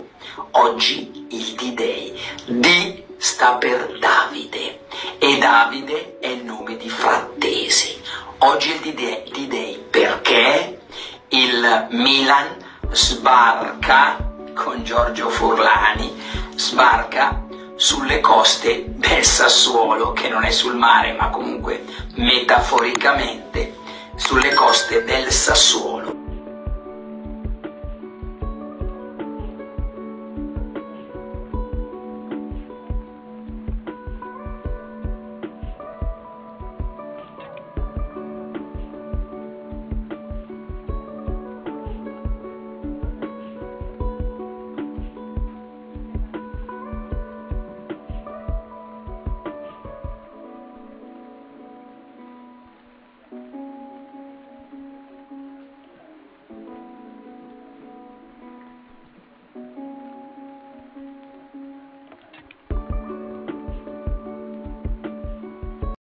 Oggi il D-Day. D sta per Davide e Davide è il nome di Frattesi. Oggi è il D-Day perché il Milan sbarca con Giorgio Furlani, sbarca sulle coste del Sassuolo, che non è sul mare ma comunque metaforicamente sulle coste del Sassuolo.